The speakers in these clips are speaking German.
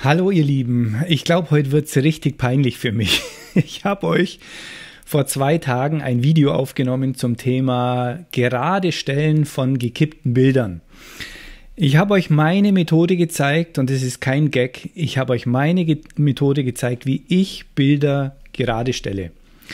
Hallo ihr Lieben, ich glaube, heute wird es richtig peinlich für mich. Ich habe euch vor 2 Tagen ein Video aufgenommen zum Thema gerade Stellen von gekippten Bildern. Ich habe euch meine Methode gezeigt und es ist kein Gag. Ich habe euch meine Methode gezeigt, wie ich Bilder gerade stelle.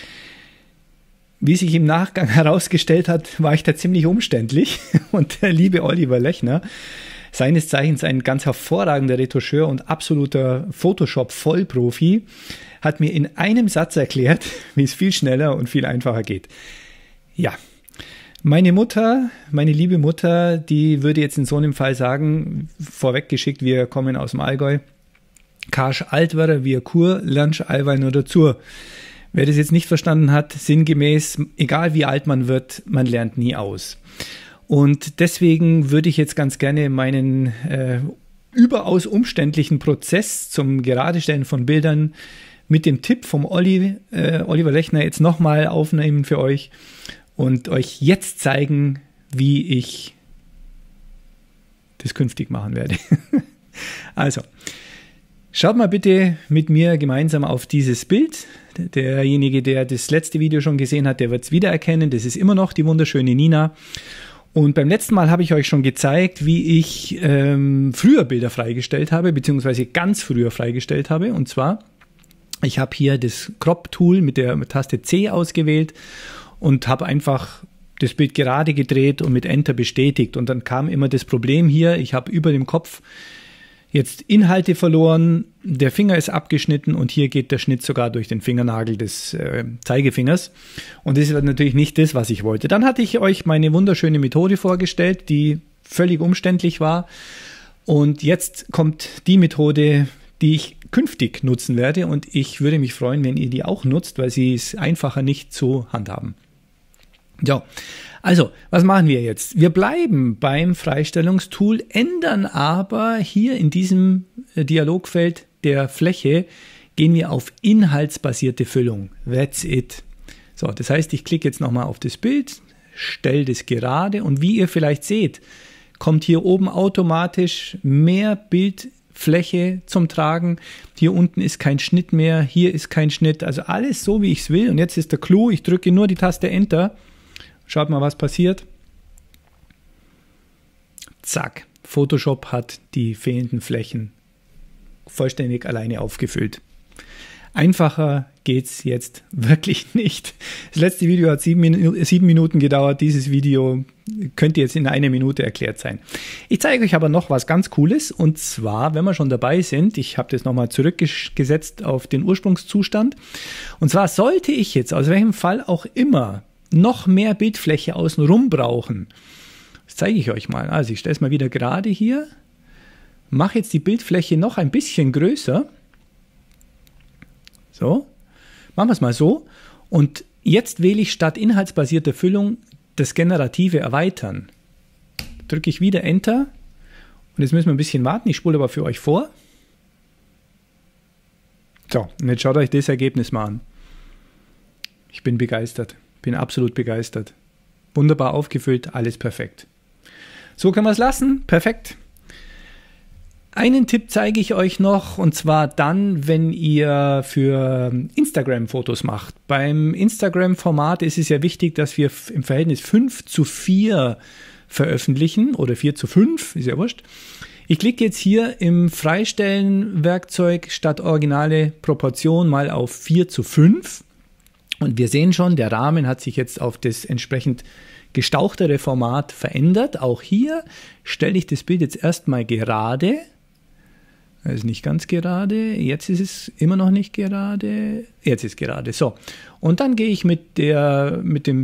Wie sich im Nachgang herausgestellt hat, war ich da ziemlich umständlich und der liebe Oliver Lechner, seines Zeichens ein ganz hervorragender Retoucheur und absoluter Photoshop-Vollprofi, hat mir in einem Satz erklärt, wie es viel schneller und viel einfacher geht. Ja, meine Mutter, meine liebe Mutter, die würde jetzt in so einem Fall sagen, vorweggeschickt, wir kommen aus dem Allgäu, Karsch Altwerer, wir Kur, Lernsch Allwein oder Zur. Wer das jetzt nicht verstanden hat, sinngemäß, egal wie alt man wird, man lernt nie aus. Und deswegen würde ich jetzt ganz gerne meinen überaus umständlichen Prozess zum Geradestellen von Bildern mit dem Tipp vom Oliver Lechner jetzt nochmal aufnehmen für euch und euch jetzt zeigen, wie ich das künftig machen werde. Also, schaut mal bitte mit mir gemeinsam auf dieses Bild. Derjenige, der das letzte Video schon gesehen hat, der wird es wiedererkennen. Das ist immer noch die wunderschöne Nina. Und beim letzten Mal habe ich euch schon gezeigt, wie ich früher Bilder freigestellt habe, beziehungsweise ganz früher freigestellt habe. Und zwar, ich habe hier das Crop-Tool mit der Taste C ausgewählt und habe einfach das Bild gerade gedreht und mit Enter bestätigt. Und dann kam immer das Problem hier, ich habe über dem Kopf jetzt Inhalte verloren, der Finger ist abgeschnitten und hier geht der Schnitt sogar durch den Fingernagel des Zeigefingers. Und das ist natürlich nicht das, was ich wollte. Dann hatte ich euch meine wunderschöne Methode vorgestellt, die völlig umständlich war. Und jetzt kommt die Methode, die ich künftig nutzen werde. Und ich würde mich freuen, wenn ihr die auch nutzt, weil sie ist einfacher nicht zu handhaben. Ja, also, was machen wir jetzt? Wir bleiben beim Freistellungstool, ändern aber hier in diesem Dialogfeld der Fläche, gehen wir auf inhaltsbasierte Füllung. That's it. So, das heißt, ich klicke jetzt nochmal auf das Bild, stelle das gerade und wie ihr vielleicht seht, kommt hier oben automatisch mehr Bildfläche zum Tragen. Hier unten ist kein Schnitt mehr, hier ist kein Schnitt, also alles so, wie ich es will. Und jetzt ist der Clou, ich drücke nur die Taste Enter. Schaut mal, was passiert. Zack, Photoshop hat die fehlenden Flächen vollständig alleine aufgefüllt. Einfacher geht es jetzt wirklich nicht. Das letzte Video hat 7 Minuten gedauert. Dieses Video könnte jetzt in 1 Minute erklärt sein. Ich zeige euch aber noch was ganz Cooles. Und zwar, wenn wir schon dabei sind, ich habe das nochmal zurückgesetzt auf den Ursprungszustand. Und zwar sollte ich jetzt, aus welchem Fall auch immer, noch mehr Bildfläche außenrum brauchen. Das zeige ich euch mal. Also ich stelle es mal wieder gerade hier, mache jetzt die Bildfläche noch ein bisschen größer. So, machen wir es mal so. Und jetzt wähle ich statt inhaltsbasierter Füllung das generative Erweitern. Drücke ich wieder Enter. Und jetzt müssen wir ein bisschen warten. Ich spule aber für euch vor. So, und jetzt schaut euch das Ergebnis mal an. Ich bin begeistert. Bin absolut begeistert. Wunderbar aufgefüllt, alles perfekt. So können wir es lassen. Perfekt. Einen Tipp zeige ich euch noch, und zwar dann, wenn ihr für Instagram Fotos macht. Beim Instagram-Format ist es ja wichtig, dass wir im Verhältnis 5:4 veröffentlichen oder 4:5, ist ja wurscht. Ich klicke jetzt hier im Freistellen-Werkzeug statt originale Proportion mal auf 4:5. Und wir sehen schon, der Rahmen hat sich jetzt auf das entsprechend gestauchtere Format verändert. Auch hier stelle ich das Bild jetzt erstmal gerade. Das ist nicht ganz gerade. Jetzt ist es immer noch nicht gerade. Jetzt ist es gerade. So. Und dann gehe ich mit der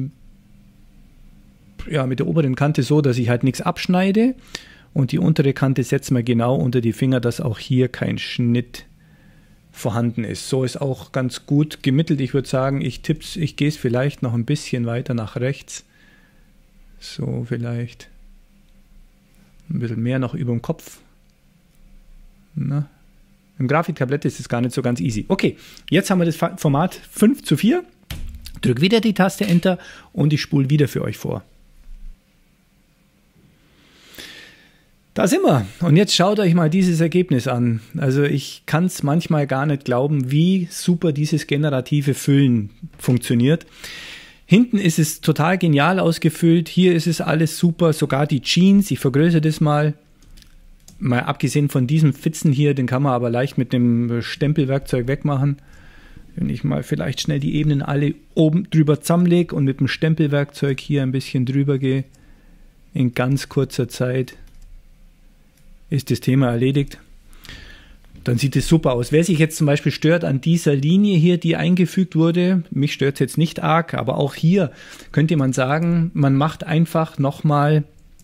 oberen Kante so, dass ich halt nichts abschneide. Und die untere Kante setzen wir genau unter die Finger, dass auch hier kein Schnitt vorhanden ist. So ist auch ganz gut gemittelt. Ich würde sagen, ich gehe es vielleicht noch ein bisschen weiter nach rechts. So vielleicht. Ein bisschen mehr noch über dem Kopf. Na. Im Grafiktablett ist es gar nicht so ganz easy. Okay, jetzt haben wir das Format 5:4. Drücke wieder die Taste Enter und ich spule wieder für euch vor. Da sind wir. Und jetzt schaut euch mal dieses Ergebnis an. Also ich kann es manchmal gar nicht glauben, wie super dieses generative Füllen funktioniert. Hinten ist es total genial ausgefüllt. Hier ist es alles super. Sogar die Jeans. Ich vergrößere das mal. Mal abgesehen von diesem Fitzen hier, den kann man aber leicht mit dem Stempelwerkzeug wegmachen. Wenn ich mal vielleicht schnell die Ebenen alle oben drüber zusammenlege und mit dem Stempelwerkzeug hier ein bisschen drüber gehe, in ganz kurzer Zeit ist das Thema erledigt. Dann sieht es super aus. Wer sich jetzt zum Beispiel stört an dieser Linie hier, die eingefügt wurde, mich stört es jetzt nicht arg, aber auch hier könnte man sagen, man macht einfach nochmal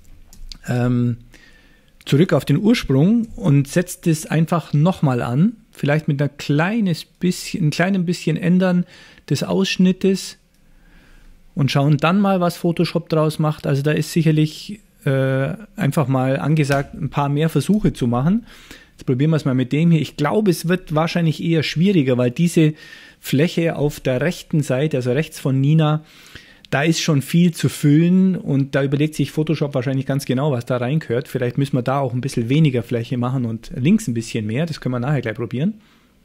zurück auf den Ursprung und setzt es einfach nochmal an, vielleicht mit ein kleinem bisschen ändern des Ausschnittes und schauen dann mal, was Photoshop draus macht. Also da ist sicherlich einfach mal angesagt, ein paar mehr Versuche zu machen. Jetzt probieren wir es mal mit dem hier. Ich glaube, es wird wahrscheinlich eher schwieriger, weil diese Fläche auf der rechten Seite, also rechts von Nina, da ist schon viel zu füllen und da überlegt sich Photoshop wahrscheinlich ganz genau, was da reingehört. Vielleicht müssen wir da auch ein bisschen weniger Fläche machen und links ein bisschen mehr. Das können wir nachher gleich probieren.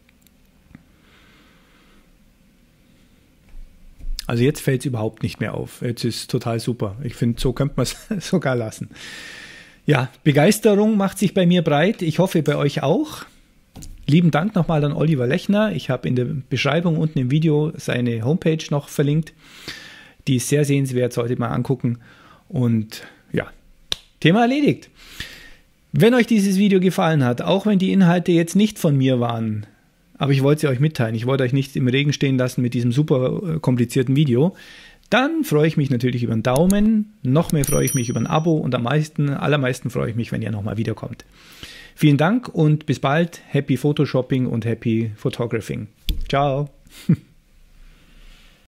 Also jetzt fällt es überhaupt nicht mehr auf. Jetzt ist es total super. Ich finde, so könnte man es sogar lassen. Ja, Begeisterung macht sich bei mir breit. Ich hoffe, bei euch auch. Lieben Dank nochmal an Oliver Lechner. Ich habe in der Beschreibung unten im Video seine Homepage noch verlinkt. Die ist sehr sehenswert, solltet ihr mal angucken. Und ja, Thema erledigt. Wenn euch dieses Video gefallen hat, auch wenn die Inhalte jetzt nicht von mir waren, aber ich wollte sie euch mitteilen, ich wollte euch nicht im Regen stehen lassen mit diesem super komplizierten Video, dann freue ich mich natürlich über einen Daumen, noch mehr freue ich mich über ein Abo und am allermeisten freue ich mich, wenn ihr nochmal wiederkommt. Vielen Dank und bis bald. Happy Photoshopping und Happy Photographing. Ciao.